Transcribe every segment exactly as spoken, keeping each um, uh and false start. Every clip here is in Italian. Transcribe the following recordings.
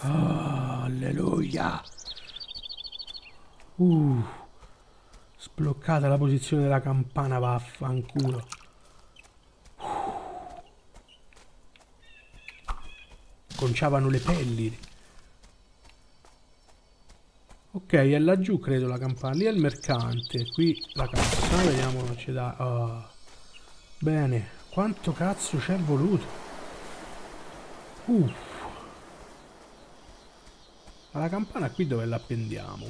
Oh, alleluia. Uh, sbloccata la posizione della campana, vaffanculo. Conciavano le pelli. Ok, è laggiù credo la campana. Lì è il mercante. Qui la cassa. Vediamo non ci dà. Oh. Bene. Quanto cazzo ci è voluto? Uff. Ma la campana qui dove la appendiamo?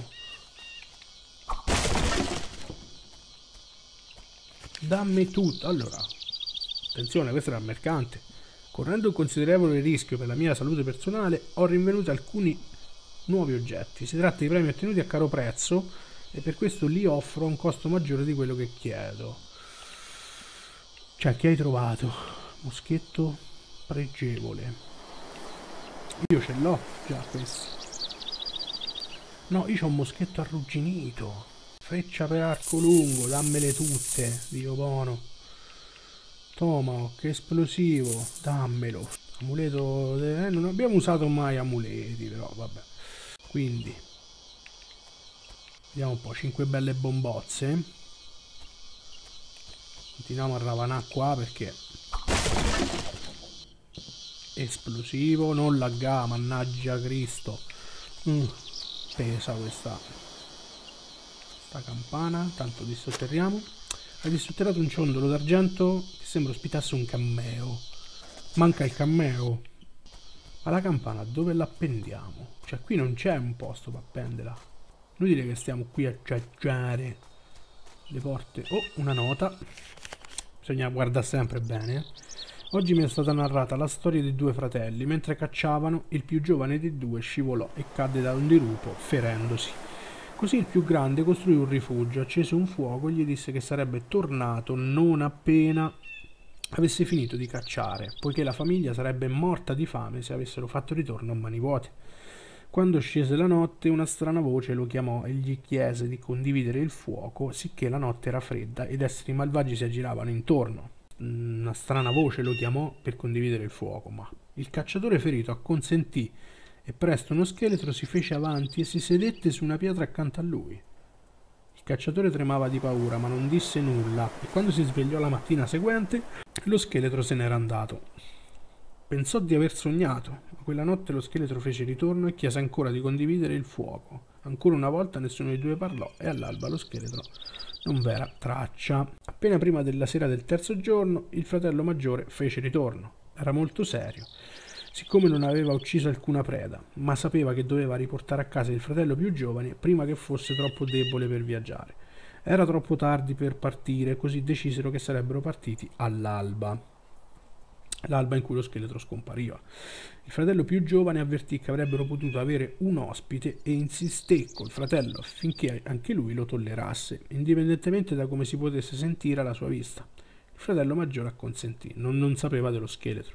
Dammi tutto. Allora. Attenzione, questo era il mercante. Correndo un considerevole rischio per la mia salute personale, ho rinvenuto alcuni nuovi oggetti. Si tratta di premi ottenuti a caro prezzo e per questo li offro a un costo maggiore di quello che chiedo. Cioè, che hai trovato? Moschetto pregevole. Io ce l'ho già questo. No, io ho un moschetto arrugginito. Freccia per arco lungo, dammele tutte, Dio buono. Tomahawk, esplosivo, dammelo. Amuleto, eh, non abbiamo usato mai amuleti, però vabbè. Quindi vediamo un po', cinque belle bombozze. Continuiamo a ravanare qua perché esplosivo, non lagga, mannaggia Cristo. Mm, pesa questa questa campana, tanto dissotterriamo. Hai dissotterrato un ciondolo d'argento che sembra ospitasse un cammeo. Manca il cammeo. Ma la campana dove l'appendiamo? Cioè qui non c'è un posto per appenderla. Inutile che stiamo qui a ciacciare le porte. Oh, una nota. Bisogna guardare sempre bene. Oggi mi è stata narrata la storia di due fratelli. Mentre cacciavano, il più giovane dei due scivolò e cadde da un dirupo, ferendosi. Così il più grande costruì un rifugio, accese un fuoco e gli disse che sarebbe tornato non appena avesse finito di cacciare, poiché la famiglia sarebbe morta di fame se avessero fatto ritorno a mani vuote. Quando scese la notte, una strana voce lo chiamò e gli chiese di condividere il fuoco, sicché la notte era fredda ed esseri malvagi si aggiravano intorno. Una strana voce lo chiamò per condividere il fuoco, ma il cacciatore ferito acconsentì e presto uno scheletro si fece avanti e si sedette su una pietra accanto a lui. Il cacciatore tremava di paura, ma non disse nulla, e quando si svegliò la mattina seguente, lo scheletro se n'era andato. Pensò di aver sognato, ma quella notte lo scheletro fece ritorno e chiese ancora di condividere il fuoco. Ancora una volta nessuno dei due parlò e all'alba lo scheletro non v'era traccia. Appena prima della sera del terzo giorno, il fratello maggiore fece ritorno. Era molto serio, siccome non aveva ucciso alcuna preda, ma sapeva che doveva riportare a casa il fratello più giovane prima che fosse troppo debole per viaggiare. Era troppo tardi per partire, così decisero che sarebbero partiti all'alba. L'alba in cui lo scheletro scompariva. Il fratello più giovane avvertì che avrebbero potuto avere un ospite e insisté col fratello affinché anche lui lo tollerasse, indipendentemente da come si potesse sentire alla sua vista. Il fratello maggiore acconsentì, non, non sapeva dello scheletro.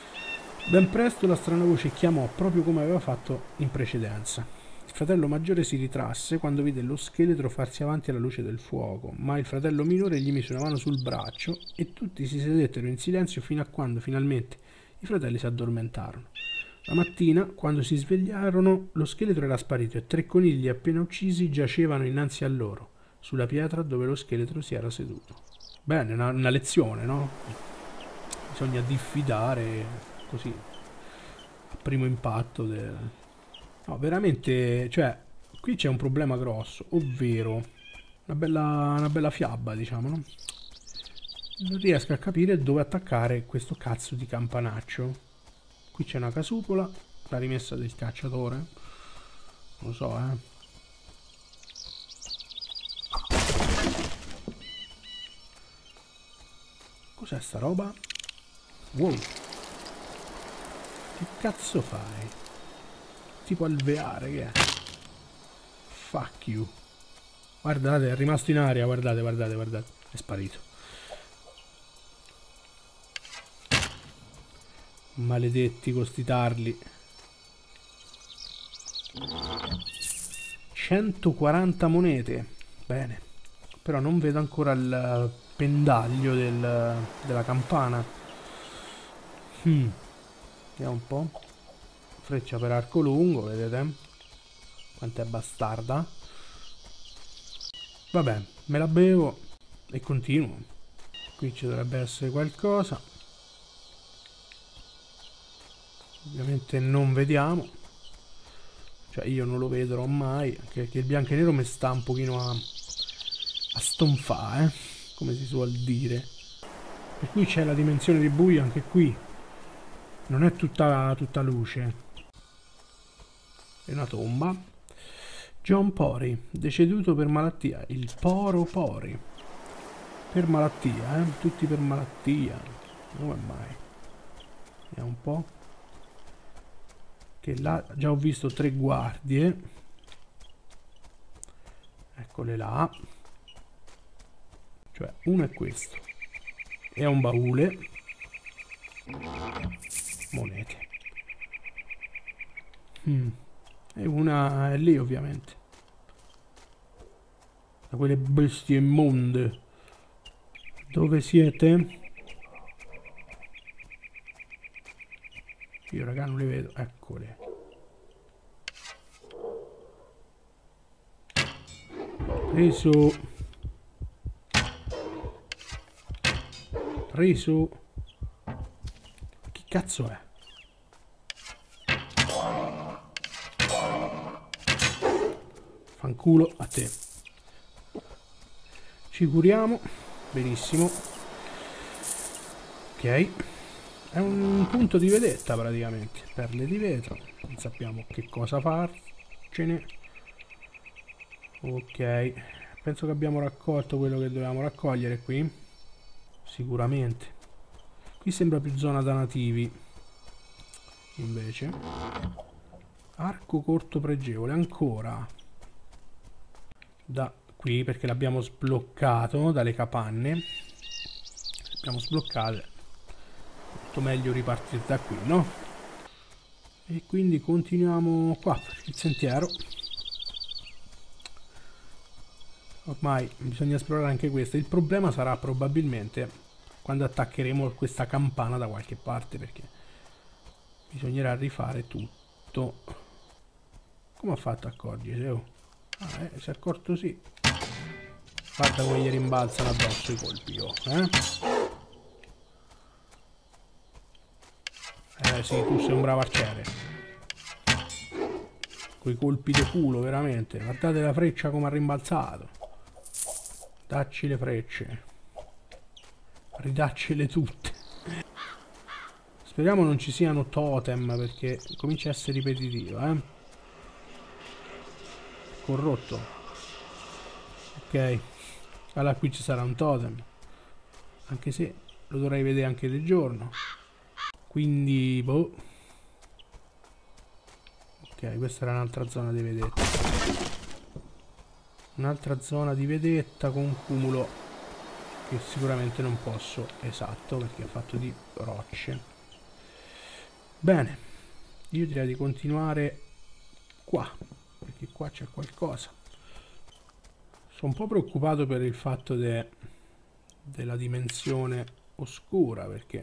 Ben presto la strana voce chiamò proprio come aveva fatto in precedenza. Il fratello maggiore si ritrasse quando vide lo scheletro farsi avanti alla luce del fuoco, ma il fratello minore gli mise una mano sul braccio e tutti si sedettero in silenzio fino a quando finalmente i fratelli si addormentarono. La mattina, quando si svegliarono, lo scheletro era sparito e tre conigli appena uccisi giacevano innanzi a loro, sulla pietra dove lo scheletro si era seduto. Bene, una, una lezione, no? Bisogna diffidare così a primo impatto del... No, veramente, cioè, qui c'è un problema grosso, ovvero una bella, una bella fiaba, diciamo, no? Non riesco a capire dove attaccare questo cazzo di campanaccio. Qui c'è una casupola, la rimessa del cacciatore. Non lo so, eh. Cos'è sta roba? Wow. Che cazzo fai? Tipo alveare, che è? Fuck you. Guardate, è rimasto in aria, guardate, guardate, guardate. È sparito. Maledetti con sti tarli. centoquaranta monete. Bene. Però non vedo ancora il pendaglio del, della campana. Hmm. Vediamo un po'. Freccia per arco lungo, vedete? Quanto è bastarda. Vabbè, me la bevo e continuo. Qui ci dovrebbe essere qualcosa. Ovviamente non vediamo. Cioè io non lo vedrò mai, anche perché il bianco e nero mi sta un pochino a, a stonfare, eh? Come si suol dire. Per cui c'è la dimensione di buio anche qui. Non è tutta, tutta luce. È una tomba. John Pori, deceduto per malattia. Il Poro Pori. Per malattia, eh? Tutti per malattia. Come mai? Vediamo un po'. Che là già ho visto tre guardie. Eccole là. Cioè, uno è questo. È un baule. Monete. Mm. E una è lì, ovviamente. Da quelle bestie immonde. Dove siete? Io, raga, non le vedo. Eccole. Preso. Preso. Chi cazzo è? Fanculo a te. Ci curiamo. Benissimo. Ok. È un punto di vedetta praticamente. Perle di vetro. Non sappiamo che cosa farcene. Ok. Penso che abbiamo raccolto quello che dovevamo raccogliere qui. Sicuramente. Qui sembra più zona da nativi. Invece. Arco corto pregevole. Ancora. Da qui, perché l'abbiamo sbloccato dalle capanne. Abbiamo sbloccato. Molto meglio ripartire da qui, no? E quindi continuiamo qua per il sentiero. Ormai bisogna esplorare anche questo. Il problema sarà probabilmente quando attaccheremo questa campana da qualche parte, perché bisognerà rifare tutto. Come ha fatto a accorgersi? Oh. Ah, eh, si è accorto, sì. Guarda come gli rimbalzano addosso i colpi, oh, eh? Eh sì, tu sei un bravo arciere. Quei colpi di culo, veramente. Guardate la freccia come ha rimbalzato. Dacci le frecce. Ridaccele tutte. Speriamo non ci siano totem, perché comincia a essere ripetitivo, eh? Corrotto. Ok. Allora qui ci sarà un totem. Anche se lo dovrei vedere anche di giorno. Quindi, boh. Ok, questa era un'altra zona di vedetta. Un'altra zona di vedetta con un cumulo che sicuramente non posso. Esatto, perché è fatto di rocce. Bene. Io direi di continuare qua, perché qua c'è qualcosa. Sono un po' preoccupato per il fatto de, della dimensione oscura, perché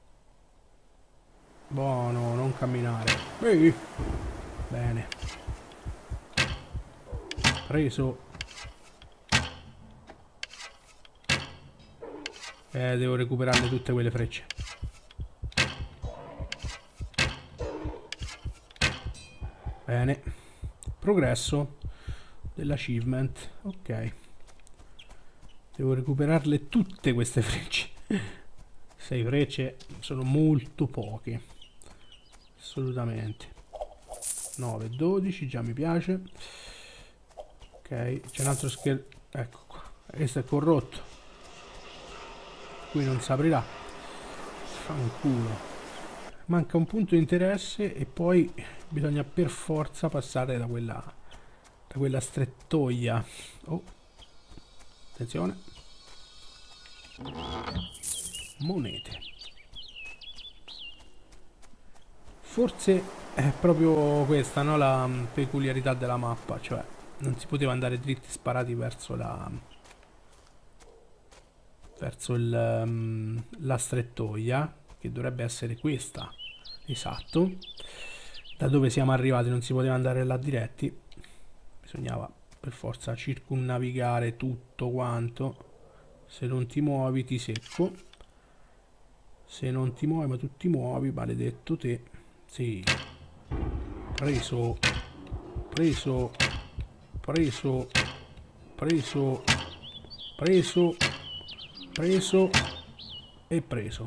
buono, non camminare. Ehi. Bene. Preso. Eh, devo recuperarle tutte quelle frecce. Bene. Progresso dell'achievement. Ok. Devo recuperarle tutte queste frecce. sei frecce sono molto poche. Assolutamente. nove, dodici, già mi piace. Ok, c'è un altro schermo. Ecco qua. Questo è corrotto. Qui non si aprirà. Fanculo. Manca un punto di interesse e poi bisogna per forza passare da quella da quella strettoia. Oh, attenzione. Monete. Forse è proprio questa, no, la peculiarità della mappa, cioè non si poteva andare dritti sparati verso la verso il, um, la strettoia, che dovrebbe essere questa. Esatto. da dove siamo arrivati non si poteva andare là diretti, bisognava per forza circumnavigare tutto quanto. Se non ti muovi ti secco, se non ti muovi ma tu ti muovi, maledetto te. Sì, preso, preso, preso, preso, preso, preso e preso.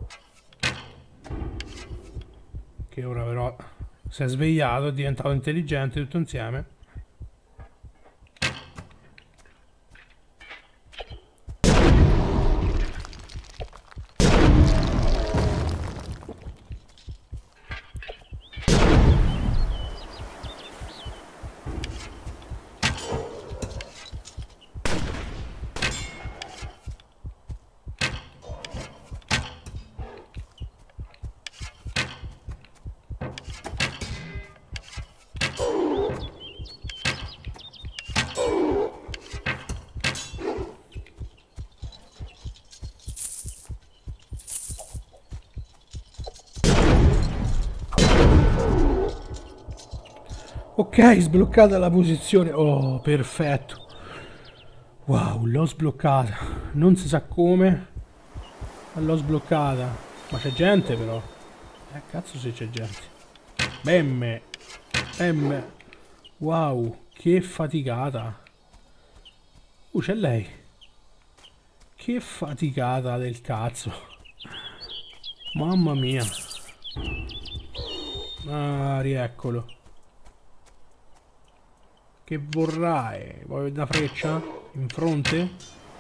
Che ora però si è svegliato, è diventato intelligente tutto insieme. Ok, sbloccata la posizione. Oh, perfetto. Wow, l'ho sbloccata. Non si sa come, ma l'ho sbloccata. Ma c'è gente però. Eh, cazzo se c'è gente. Bemme. Bemme. Wow, che faticata. Uh, c'è lei. Che faticata del cazzo. Mamma mia. Ah, rieccolo. Che vorrai? Vuoi una freccia? In fronte?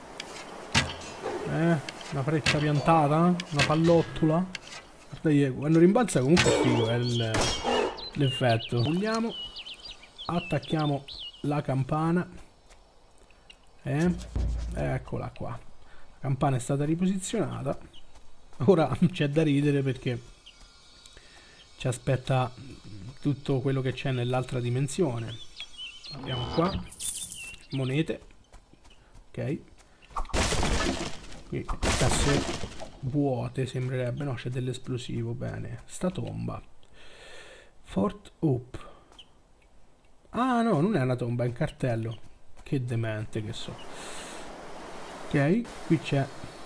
Eh? Una freccia piantata? Una pallottola? Guarda, quando rimbalza comunque è figo, è l'effetto. Vogliamo. Attacchiamo la campana. Eh? Eccola qua. La campana è stata riposizionata. Ora c'è da ridere perché ci aspetta tutto quello che c'è nell'altra dimensione. Abbiamo qua monete, ok, qui casse vuote sembrerebbe, no, c'è dell'esplosivo, bene, sta tomba, Fort Hope, ah no, non è una tomba, è un cartello, che demente che so, ok, qui c'è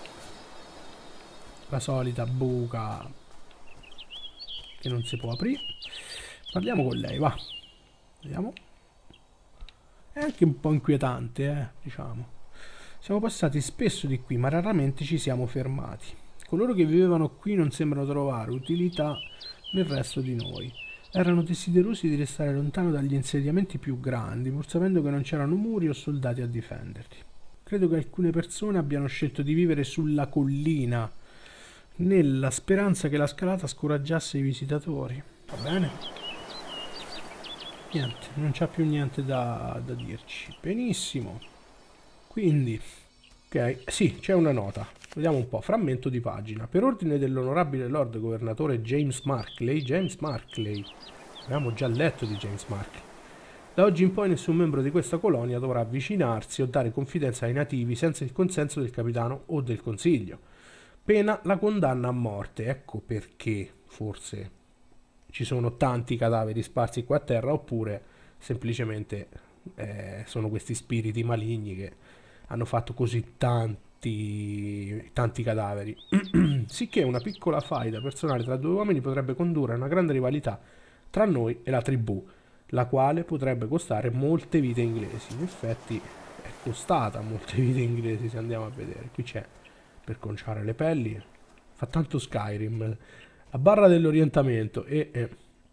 la solita buca che non si può aprire, parliamo con lei, va, vediamo. È anche un po' inquietante, eh, diciamo. Siamo passati spesso di qui, ma raramente ci siamo fermati. Coloro che vivevano qui non sembrano trovare utilità nel resto di noi. Erano desiderosi di restare lontano dagli insediamenti più grandi, pur sapendo che non c'erano muri o soldati a difenderli. Credo che alcune persone abbiano scelto di vivere sulla collina, nella speranza che la scalata scoraggiasse i visitatori. Va bene? Niente, non c'ha più niente da, da dirci. Benissimo. Quindi, ok, sì, c'è una nota. Vediamo un po'. Frammento di pagina. Per ordine dell'onorabile Lord Governatore James Markley. James Markley. Abbiamo già letto di James Markley. Da oggi in poi nessun membro di questa colonia dovrà avvicinarsi o dare confidenza ai nativi senza il consenso del capitano o del consiglio. Pena la condanna a morte. Ecco perché, forse, ci sono tanti cadaveri sparsi qua a terra, oppure semplicemente eh, sono questi spiriti maligni che hanno fatto così tanti, tanti cadaveri. Sicché una piccola faida personale tra due uomini potrebbe condurre a una grande rivalità tra noi e la tribù, la quale potrebbe costare molte vite inglesi. In effetti è costata molte vite inglesi, se andiamo a vedere. Qui c'è per conciare le pelli, fa tanto Skyrim. La barra dell'orientamento e, e,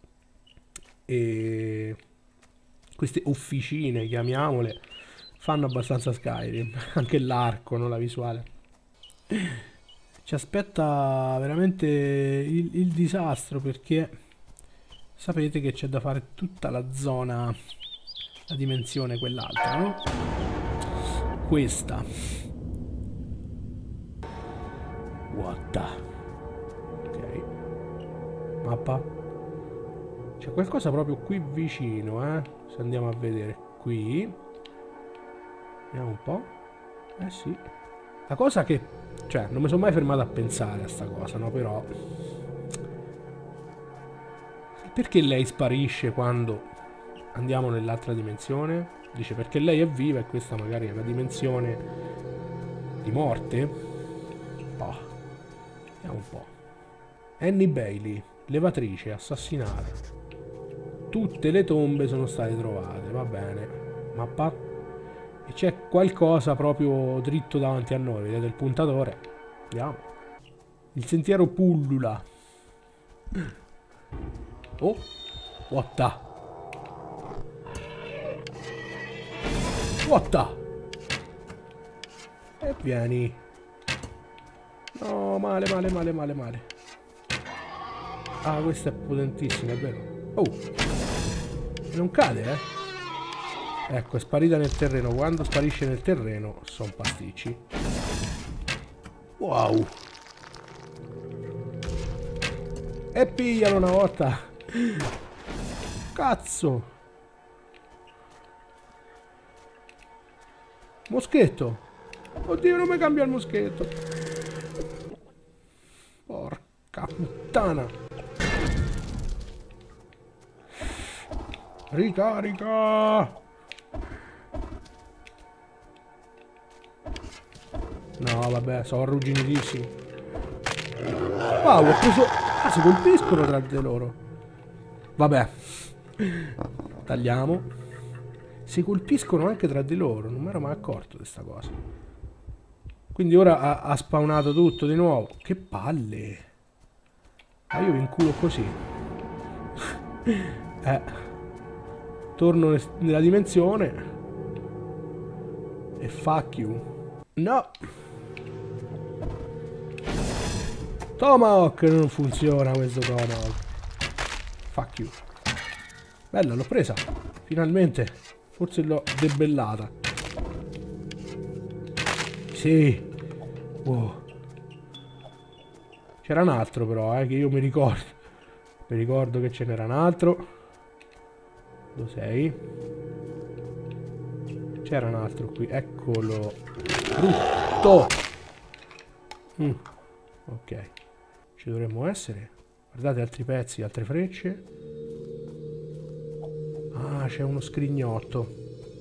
e queste officine, chiamiamole, fanno abbastanza Skyrim. Anche l'arco, no? La visuale. Ci aspetta veramente il, il disastro, perché sapete che c'è da fare tutta la zona, la dimensione quell'altra, no? Questa. What the... Mappa. C'è qualcosa proprio qui vicino, eh? Se andiamo a vedere qui. Vediamo un po'. Eh sì. La cosa che... Cioè, non mi sono mai fermato a pensare a sta cosa, no? Però... Perché lei sparisce quando andiamo nell'altra dimensione? Dice perché lei è viva e questa magari è una dimensione di morte? Oh, vediamo un po'. Annie Bailey, levatrice, assassinata. Tutte le tombe sono state trovate, va bene. Mappa. E c'è qualcosa proprio dritto davanti a noi, vedete il puntatore? Andiamo. Il sentiero pullula. Oh, what the? What the? E vieni. No, male, male, male, male, male. Ah, questa è potentissima, è vero. Oh, non cade, eh. Ecco, è sparita nel terreno. Quando sparisce nel terreno, sono pasticci. Wow. E piglialo una volta. Cazzo. Moschetto. Oddio, non mi cambia il moschetto. Porca puttana. Ricarica. No, vabbè, sono arrugginitissimi. Wow, ho preso... Ah, si colpiscono tra di loro. Vabbè. Tagliamo. Si colpiscono anche tra di loro. Non mi ero mai accorto di sta cosa. Quindi ora ha, ha spawnato tutto di nuovo. Che palle. Ma io vi inculo così. Eh. Torno nella dimensione. E fuck you. No. Tomahawk non funziona questo Tomahawk. Fuck you. Bella, l'ho presa. Finalmente. Forse l'ho debellata. Sì. Wow. C'era un altro però, eh, che io mi ricordo. Mi ricordo che ce n'era un altro. Dove sei? C'era un altro qui. Eccolo. Brutto. Mm. Ok. Ci dovremmo essere. Guardate altri pezzi, altre frecce. Ah, c'è uno scrignotto.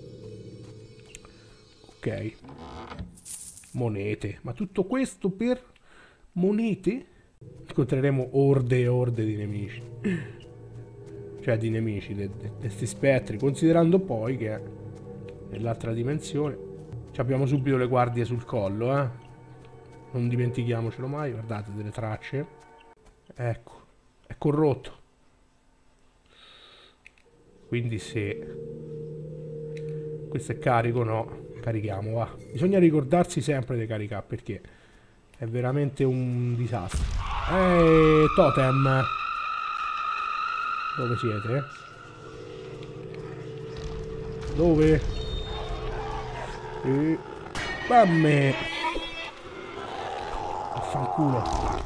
Ok. Monete. Ma tutto questo per monete? Incontreremo orde e orde di nemici. Cioè di nemici, di questi spettri. Considerando poi che nell'altra dimensione abbiamo subito le guardie sul collo, eh. Non dimentichiamocelo mai. Guardate, delle tracce. Ecco. È corrotto. Quindi se questo è carico, no. Carichiamo, va. Bisogna ricordarsi sempre di caricare perché è veramente un disastro. Eeeh, totem. Dove siete? Dove? E... Bamme! Affanculo.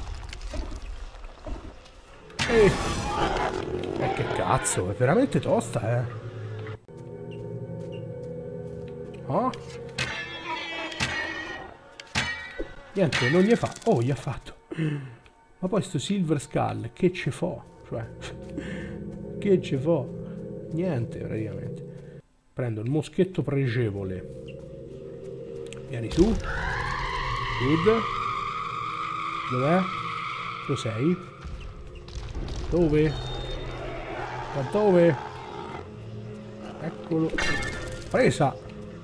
E... E che cazzo, è veramente tosta, eh. Oh? Niente, non gli fa. Oh, gli ha fatto. Ma poi sto Silver Skull, che ce fo? Cioè, che ce fo? Niente, praticamente. Prendo il moschetto pregevole. Vieni su. Good. Dov'è? Dove sei? Dove? Da dove? Eccolo. Presa.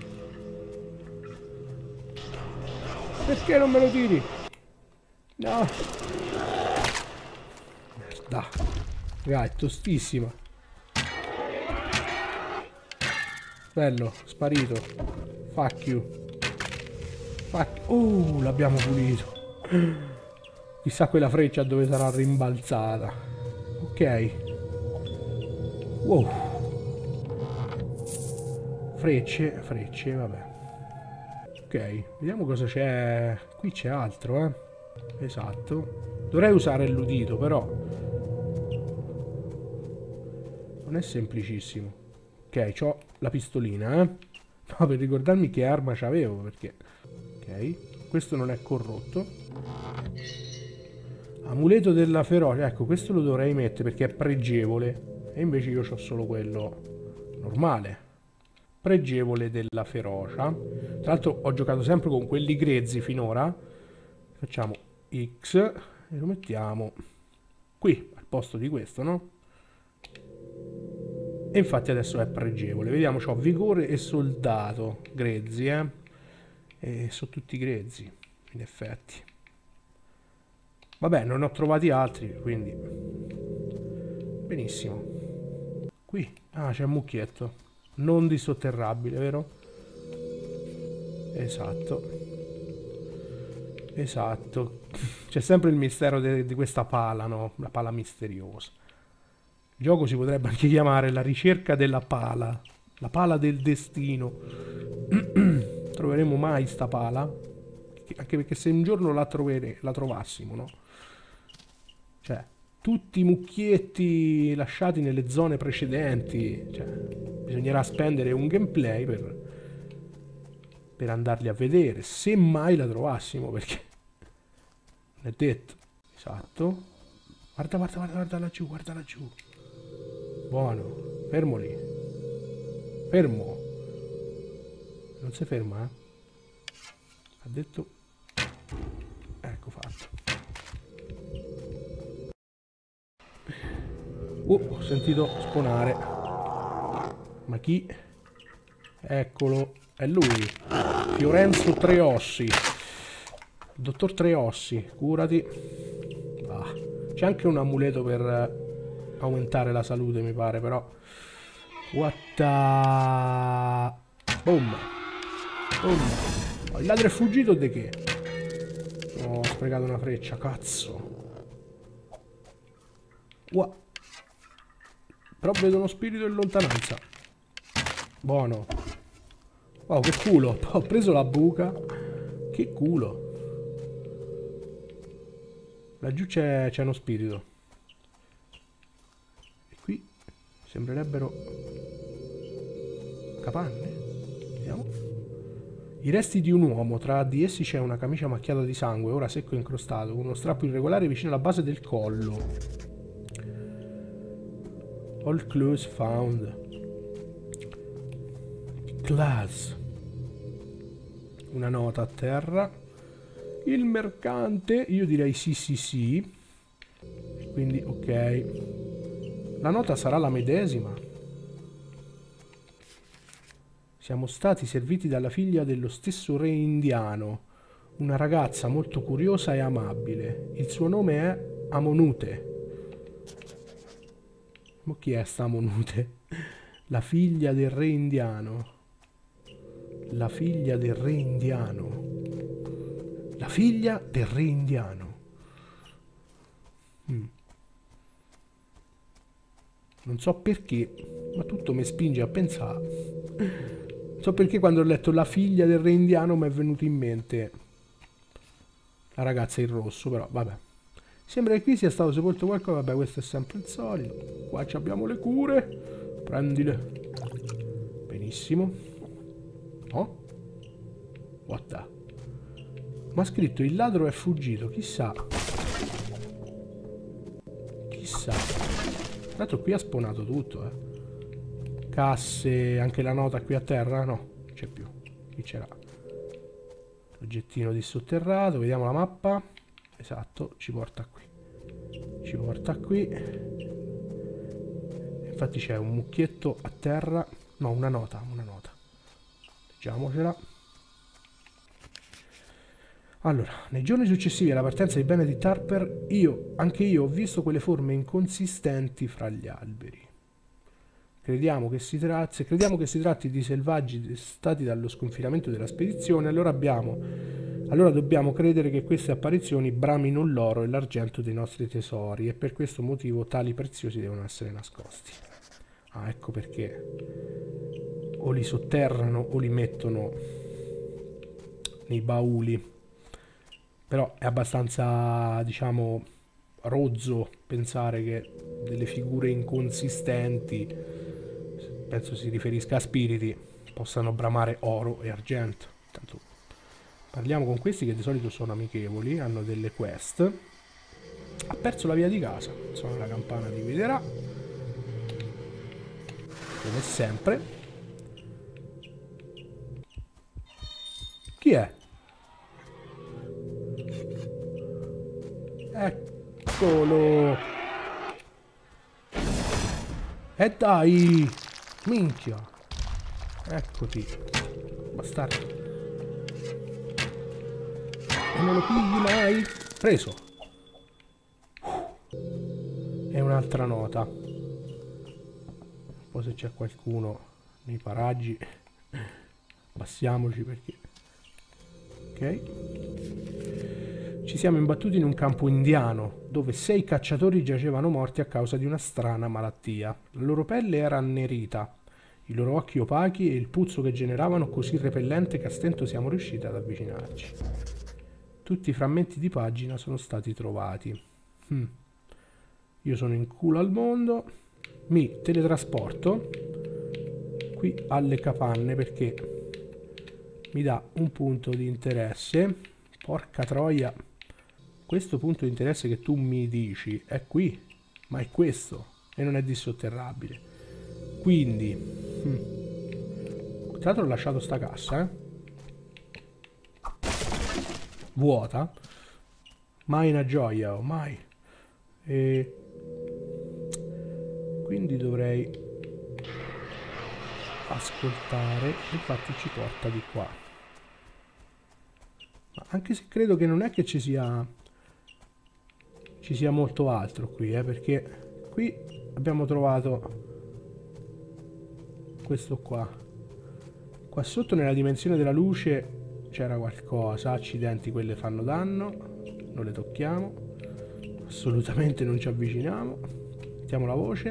Perché non me lo tiri? No. Merda. Raga, è tostissima. Bello, sparito. Fuck you. Fuck. Uh, l'abbiamo pulito. Chissà quella freccia dove sarà rimbalzata. Ok. Wow. Frecce, frecce, vabbè. Ok, vediamo cosa c'è. Qui c'è altro, eh. Esatto. Dovrei usare l'udito, però non è semplicissimo. Ok, c'ho la pistolina, eh. No, per ricordarmi che arma c'avevo, perché... Ok, questo non è corrotto. Amuleto della ferocia. Ecco, questo lo dovrei mettere perché è pregevole. E invece io ho solo quello normale. Pregevole della ferocia. Tra l'altro ho giocato sempre con quelli grezzi finora. Facciamo X e lo mettiamo qui al posto di questo, no? E infatti adesso è pregevole. Vediamo, c'ho vigore e soldato grezzi, eh? E sono tutti grezzi, in effetti. Vabbè, non ne ho trovati altri, quindi benissimo. Qui, ah, c'è un mucchietto non dissotterrabile, vero? Esatto. Esatto. C'è sempre il mistero di questa pala, no? La pala misteriosa. Il gioco si potrebbe anche chiamare la ricerca della pala. La pala del destino. Troveremo mai sta pala? Anche perché se un giorno la, trovere, la trovassimo, no? Cioè, tutti i mucchietti lasciati nelle zone precedenti. Cioè, bisognerà spendere un gameplay per, per andarli a vedere. Se mai la trovassimo, perché non è detto. Esatto. Guarda, guarda, guarda, guarda laggiù, guarda laggiù. Buono. Fermo lì. Fermo. Non si ferma, eh? Ha detto... Ecco fatto. Uh, ho sentito suonare. Ma chi? Eccolo. È lui. Fiorenzo Treossi. Dottor Treossi, curati. Ah. C'è anche un amuleto per aumentare la salute, mi pare, però. What the... Boom. Boom. Oh, il ladro è fuggito di che? Oh, ho sprecato una freccia, cazzo. Wow. Però vedo uno spirito in lontananza. Buono. Wow, che culo. Ho preso la buca. Che culo. Laggiù c'è uno spirito. E qui sembrerebbero capanne. Vediamo. I resti di un uomo. Tra di essi c'è una camicia macchiata di sangue, ora secco e incrostato, con uno strappo irregolare vicino alla base del collo. All clues found. Class. Una nota a terra. Il mercante. Io direi sì sì sì. Quindi ok. La nota sarà la medesima. Siamo stati serviti dalla figlia dello stesso re indiano. Una ragazza molto curiosa e amabile. Il suo nome è Amonute. Ma chi è sta Amonute? La figlia del re indiano. La figlia del re indiano. La figlia del re indiano. Mm. Non so perché, ma tutto mi spinge a pensare. Non so perché quando ho letto la figlia del re indiano mi è venuto in mente la ragazza in rosso, però vabbè. Sembra che qui sia stato sepolto qualcosa, vabbè, questo è sempre il solito. Qua abbiamo le cure. Prendile. Benissimo. No? What the? Ma ha scritto il ladro è fuggito, chissà. Chissà. Tanto qui ha spawnato tutto, eh. Casse, anche la nota qui a terra? No, non c'è più. Qui c'era l'oggettino dissotterrato, vediamo la mappa. Esatto, ci porta qui. Ci porta qui. Infatti c'è un mucchietto a terra. No, una nota, una nota. Leggiamocela. Allora, nei giorni successivi alla partenza di Benedict Harper, io, anche io, ho visto quelle forme inconsistenti fra gli alberi. Crediamo che si tratti, se crediamo che si tratti di selvaggi stati dallo sconfinamento della spedizione, allora abbiamo... Allora dobbiamo credere che queste apparizioni bramino l'oro e l'argento dei nostri tesori e per questo motivo tali preziosi devono essere nascosti. Ah, ecco perché o li sotterrano o li mettono nei bauli. Però è abbastanza, diciamo, rozzo pensare che delle figure inconsistenti, penso si riferisca a spiriti, possano bramare oro e argento. Tanto parliamo con questi che di solito sono amichevoli, hanno delle quest. Ha perso la via di casa. Insomma, la campana ti guiderà. Come sempre. Chi è? Eccolo. E dai. Minchia. Eccoti. Bastardo. E non lo pigli mai. Preso. E un'altra nota. Poi se c'è qualcuno nei paraggi, passiamoci perché... Ok. Ci siamo imbattuti in un campo indiano, dove sei cacciatori giacevano morti a causa di una strana malattia. La loro pelle era annerita, i loro occhi opachi e il puzzo che generavano così repellente che a stento siamo riusciti ad avvicinarci. Tutti i frammenti di pagina sono stati trovati. Hm. Io sono in culo al mondo. Mi teletrasporto qui alle capanne perché mi dà un punto di interesse. Porca troia. Questo punto di interesse che tu mi dici è qui, ma è questo e non è dissotterrabile. Quindi hm. tra l'altro ho lasciato sta cassa, eh? Vuota. Mai una gioia, oh, mai. E quindi dovrei ascoltare. Infatti ci porta di qua. Ma anche se credo che non è che ci sia ci sia molto altro qui, eh, perché qui abbiamo trovato questo qua. Qua sotto nella dimensione della luce c'era qualcosa. Accidenti, quelle fanno danno, non le tocchiamo, assolutamente non ci avviciniamo. Mettiamo la voce.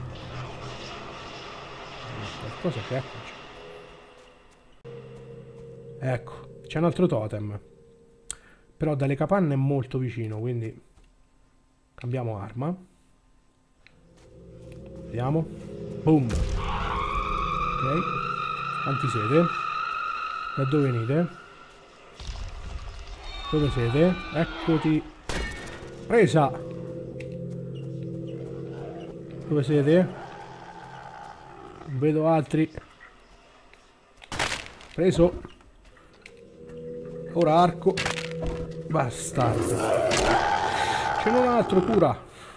Qualcosa c'è. Ecco, c'è un altro totem, però dalle capanne è molto vicino, quindi cambiamo arma. Vediamo. Boom. Ok. Quanti siete? Da dove venite? Dove siete? Eccoti. Presa. Dove siete? Non vedo altri. Preso. Ora arco. Bastardo. C'è un altro, cura.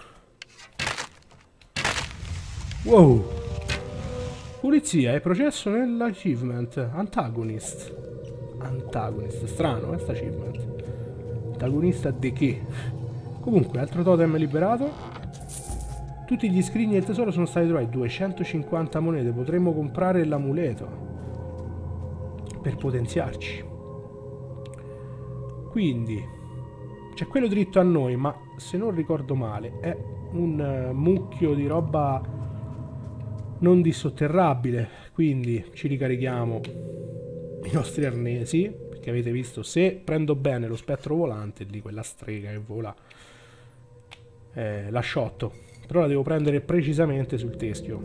Wow. Pulizia e processo nell'achievement. Antagonist. Antagonist. Strano, eh, sta achievement. Antagonista di che? Comunque, altro totem liberato. Tutti gli scrigni del tesoro sono stati trovati. duecentocinquanta monete. Potremmo comprare l'amuleto per potenziarci. Quindi c'è quello dritto a noi, ma se non ricordo male è un uh, mucchio di roba non dissotterrabile. Quindi ci ricarichiamo i nostri arnesi, perché avete visto, se prendo bene lo spettro volante di quella strega che vola, eh, la shotto, però la devo prendere precisamente sul teschio.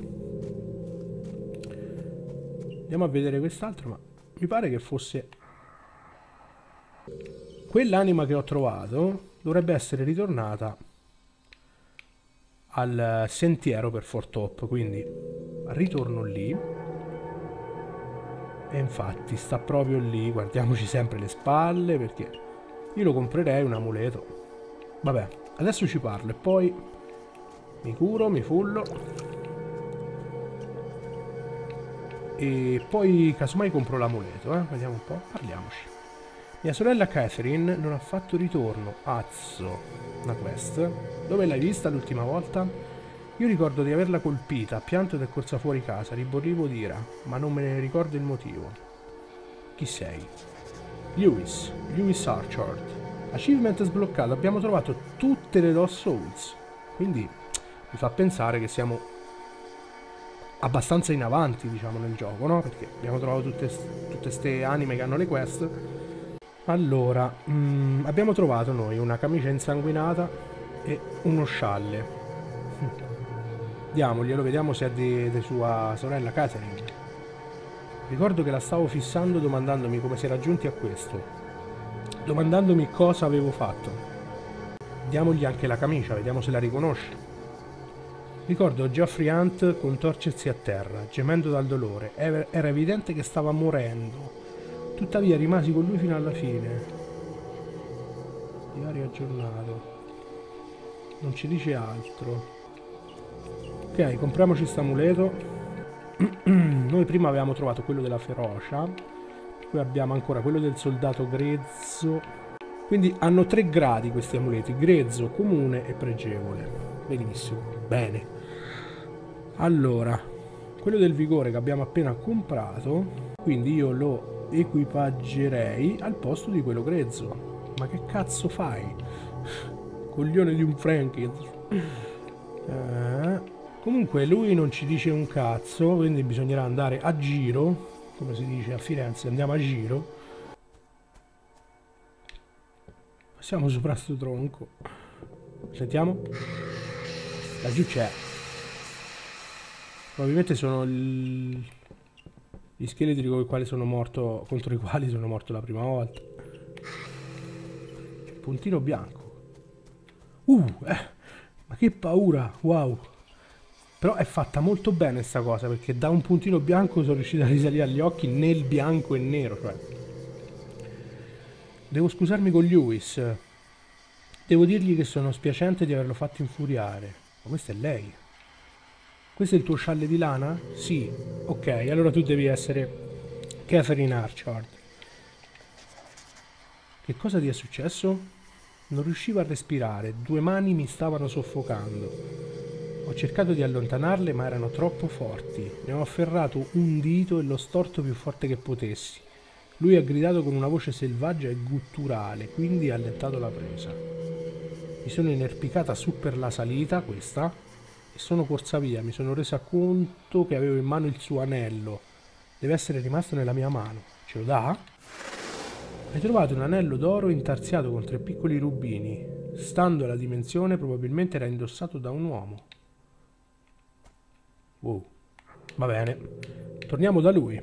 Andiamo a vedere quest'altro, ma mi pare che fosse... Quell'anima che ho trovato dovrebbe essere ritornata al sentiero per Fortop, quindi ritorno lì. E infatti sta proprio lì. Guardiamoci sempre le spalle, perché io lo comprerei un amuleto. Vabbè, adesso ci parlo e poi mi curo, mi fullo e poi casomai compro l'amuleto, eh? Vediamo un po', parliamoci. Mia sorella Catherine non ha fatto ritorno. Azzo. Una quest. Dove l'hai vista l'ultima volta? Io ricordo di averla colpita, ha pianto ed è corsa fuori casa, riborrivo d'ira, ma non me ne ricordo il motivo. Chi sei? Lewis. Lewis Archard. Achievement sbloccato. Abbiamo trovato tutte le Lost Souls. Quindi mi fa pensare che siamo abbastanza in avanti, diciamo, nel gioco, no? Perché abbiamo trovato tutte queste anime che hanno le quest. Allora, mh, abbiamo trovato noi una camicia insanguinata e uno scialle. Diamoglielo, vediamo se è di, di sua sorella Catherine. Ricordo che la stavo fissando domandandomi come si era giunti a questo. Domandandomi cosa avevo fatto. Diamogli anche la camicia, vediamo se la riconosce. Ricordo Geoffrey Hunt contorcersi a terra, gemendo dal dolore. Era evidente che stava morendo. Tuttavia rimasi con lui fino alla fine. Diario aggiornato. Non ci dice altro. Ok, compriamoci questo amuleto. Noi prima avevamo trovato quello della ferocia. Poi abbiamo ancora quello del soldato grezzo. Quindi hanno tre gradi questi amuleti: grezzo, comune e pregevole. Benissimo, bene. Allora, quello del vigore che abbiamo appena comprato, quindi io lo equipaggerei al posto di quello grezzo. Ma che cazzo fai? Coglione di un Frankie. Eh, comunque lui non ci dice un cazzo, quindi bisognerà andare a giro, come si dice a Firenze, andiamo a giro. Passiamo sopra sto tronco. Sentiamo. Laggiù c'è. Probabilmente sono il... gli scheletri con i quali sono morto, contro i quali sono morto la prima volta. Puntino bianco. Uh, eh, ma che paura, wow. Però è fatta molto bene sta cosa, perché da un puntino bianco sono riuscito a risalire agli occhi nel bianco e nero, cioè. Devo scusarmi con Lewis. Devo dirgli che sono spiacente di averlo fatto infuriare. Ma questa è lei. Questo è il tuo scialle di lana? Sì. Ok, allora tu devi essere Catherine Archard. Che cosa ti è successo? Non riuscivo a respirare, due mani mi stavano soffocando. Ho cercato di allontanarle, ma erano troppo forti. Ne ho afferrato un dito e l'ho storto più forte che potessi. Lui ha gridato con una voce selvaggia e gutturale, quindi ha allentato la presa. Mi sono inerpicata su per la salita, questa, e sono corsa via. Mi sono resa conto che avevo in mano il suo anello. Deve essere rimasto nella mia mano. Ce lo dà? Hai trovato un anello d'oro intarsiato con tre piccoli rubini. Stando alla dimensione, probabilmente era indossato da un uomo. Wow. Va bene. Torniamo da lui.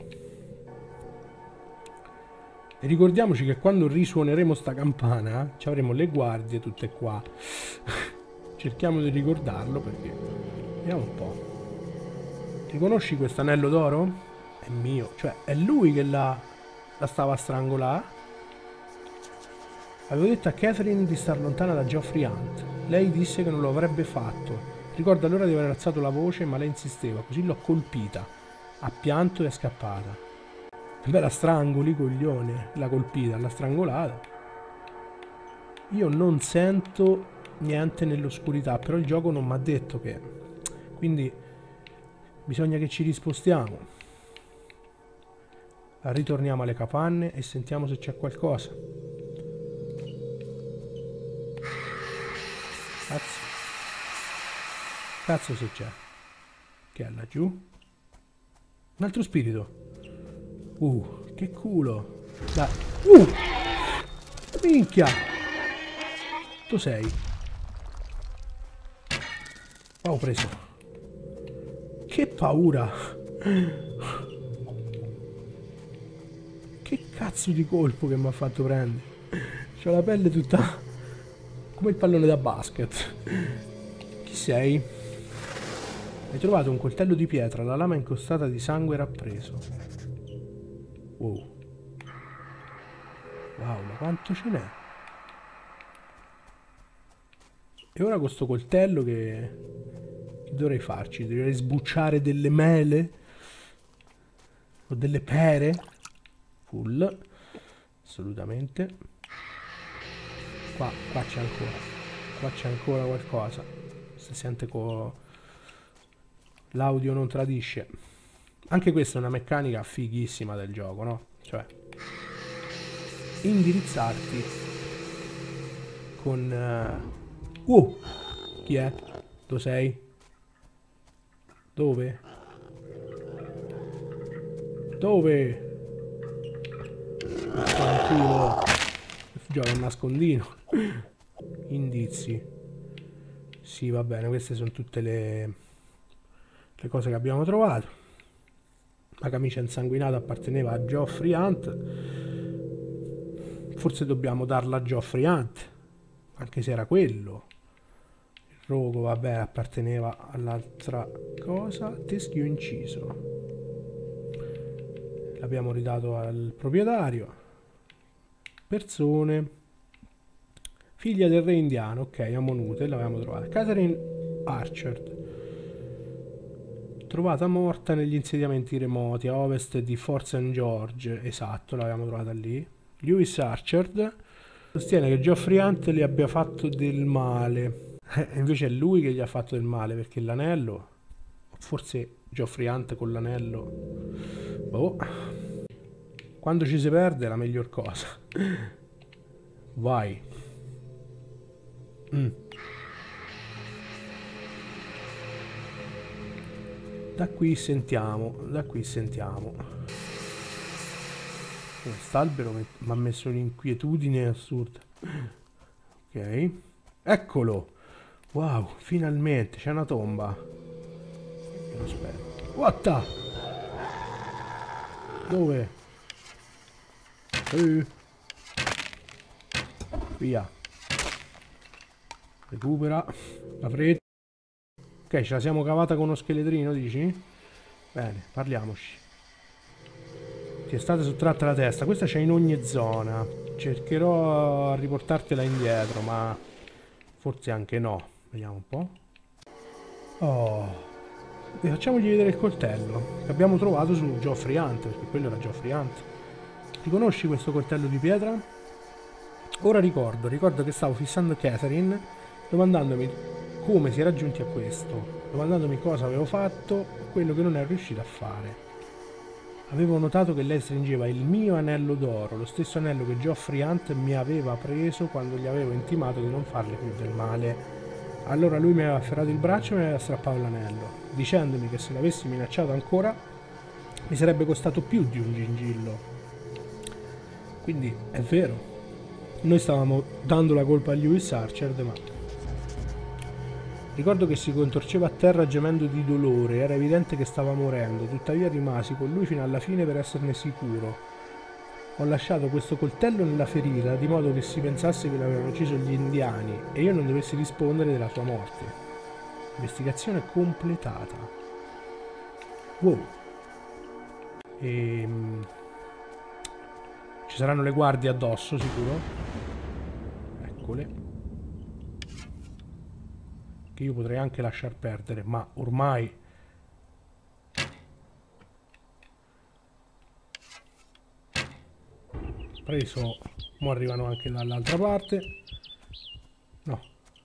E ricordiamoci che quando risuoneremo sta campana ci avremo le guardie tutte qua. Cerchiamo di ricordarlo, perché vediamo un po'. Riconosci questo anello d'oro? È mio, cioè è lui che la, la stava a strangolare. Avevo detto a Catherine di star lontana da Geoffrey Hunt. Lei disse che non lo avrebbe fatto. Ricordo allora di aver alzato la voce, ma lei insisteva, così l'ho colpita. Ha pianto e è scappata. Beh, la strangoli, coglione. L'ha colpita, l'ha strangolata. Io non sento niente nell'oscurità, però il gioco non mi ha detto che. Quindi bisogna che ci rispostiamo. Ritorniamo alle capanne e sentiamo se c'è qualcosa. Cazzo. Cazzo se c'è. Che è laggiù? Un altro spirito. Uh, che culo. Dai. Uh! Minchia. Tu sei. Ho preso. Che paura. Che cazzo di colpo che mi ha fatto prendere. C'ho la pelle tutta come il pallone da basket. Chi sei? Hai trovato un coltello di pietra, la lama incrostata di sangue rappreso. Wow. Wow, ma quanto ce n'è? E ora con sto coltello che... che dovrei farci? Dovrei sbucciare delle mele? O delle pere? Full. Assolutamente. Qua, qua c'è ancora. Qua c'è ancora qualcosa. Si sente co... l'audio non tradisce. Anche questa è una meccanica fighissima del gioco, no? Cioè, indirizzarti con... Uh, uh, chi è? Dove sei? Dove? Dove? Tranquillo. Gioca a nascondino. Indizi. Sì, va bene, queste sono tutte le, le cose che abbiamo trovato. La camicia insanguinata apparteneva a Geoffrey Hunt. Forse dobbiamo darla a Geoffrey Hunt. anche se era quello. Il rogo, vabbè, apparteneva all'altra cosa. Teschio inciso. L'abbiamo ridato al proprietario. Persone. Figlia del re indiano, ok, Amonute, l'avevamo trovata. Catherine Archer. Trovata morta negli insediamenti remoti a ovest di Fort Saint George. Esatto, l'avevamo trovata lì. Lewis Archer sostiene che Geoffrey Hunt le abbia fatto del male. Eh, invece è lui che gli ha fatto del male, perché l'anello... Forse Geoffrey Hunt con l'anello... Boh. Quando ci si perde è la miglior cosa. Vai. Mm. Da qui sentiamo, da qui sentiamo. Quest'albero mi ha messo un'inquietudine assurda. Ok. Eccolo. Wow, finalmente c'è una tomba. Aspetta. What the? Dove? Eh. Via. Recupera la fretta. Ok, ce la siamo cavata con uno scheletrino, dici? Bene, parliamoci. Ti è stata sottratta la testa. Questa c'è in ogni zona. Cercherò di riportartela indietro, ma forse anche no. Vediamo un po'. Oh. E facciamogli vedere il coltello che abbiamo trovato su Geoffrey Hunt, perché quello era Geoffrey Hunt. Riconosci questo coltello di pietra? Ora ricordo, ricordo che stavo fissando Catherine, domandandomi come si era giunti a questo, domandandomi cosa avevo fatto, quello che non ero riuscito a fare. Avevo notato che lei stringeva il mio anello d'oro, lo stesso anello che Geoffrey Hunt mi aveva preso quando gli avevo intimato di non farle più del male. Allora lui mi aveva afferrato il braccio e mi aveva strappato l'anello, dicendomi che se l'avessi minacciato ancora mi sarebbe costato più di un gingillo. Quindi è vero, noi stavamo dando la colpa a Lewis Archer, ma... Ricordo che si contorceva a terra gemendo di dolore, era evidente che stava morendo, tuttavia rimasi con lui fino alla fine per esserne sicuro. Ho lasciato questo coltello nella ferita, di modo che si pensasse che l'avevano ucciso gli indiani e io non dovessi rispondere della sua morte. Investigazione completata. Wow. Ehm... Ci saranno le guardie addosso, sicuro? Eccole. Che io potrei anche lasciar perdere, ma ormai preso. Mo arrivano anche dall'altra parte. No,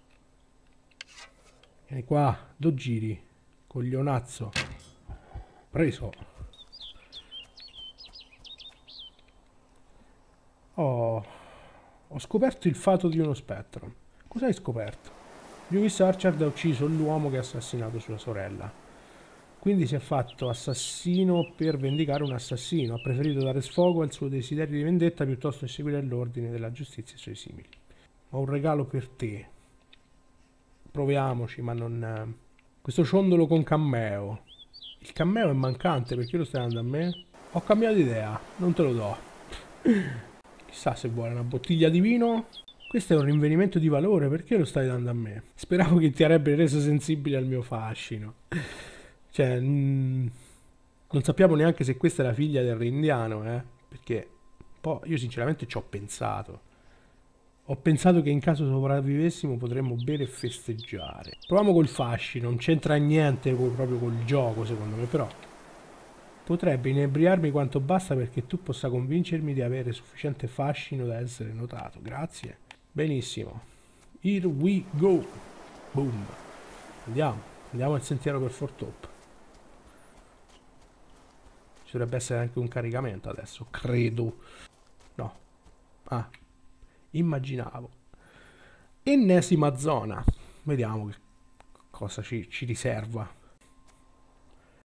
vieni qua, do giri, coglionazzo. Preso. Oh, ho scoperto il fato di uno spettro. Cosa hai scoperto? Lewis Archer ha ucciso l'uomo che ha assassinato sua sorella. Quindi si è fatto assassino per vendicare un assassino. Ha preferito dare sfogo al suo desiderio di vendetta piuttosto che seguire l'ordine della giustizia e i suoi simili. Ho un regalo per te. Proviamoci, ma non... Questo ciondolo con cammeo. Il cammeo è mancante, perché lo stai dando a me? Ho cambiato idea, non te lo do. Chissà se vuole una bottiglia di vino. Questo è un rinvenimento di valore, perché lo stai dando a me? Speravo che ti avrebbe reso sensibile al mio fascino. Cioè, mh, non sappiamo neanche se questa è la figlia del re indiano, eh? Perché poi io sinceramente ci ho pensato. Ho pensato che in caso sopravvivessimo potremmo bere e festeggiare. Proviamo col fascino, non c'entra niente con, proprio col gioco secondo me, però potrebbe inebriarmi quanto basta perché tu possa convincermi di avere sufficiente fascino da essere notato. Grazie. Benissimo. Here we go. Boom. Andiamo. Andiamo al sentiero per Fortop. Ci dovrebbe essere anche un caricamento adesso, credo. No. Ah. Immaginavo. Ennesima zona. Vediamo che cosa ci, ci riserva.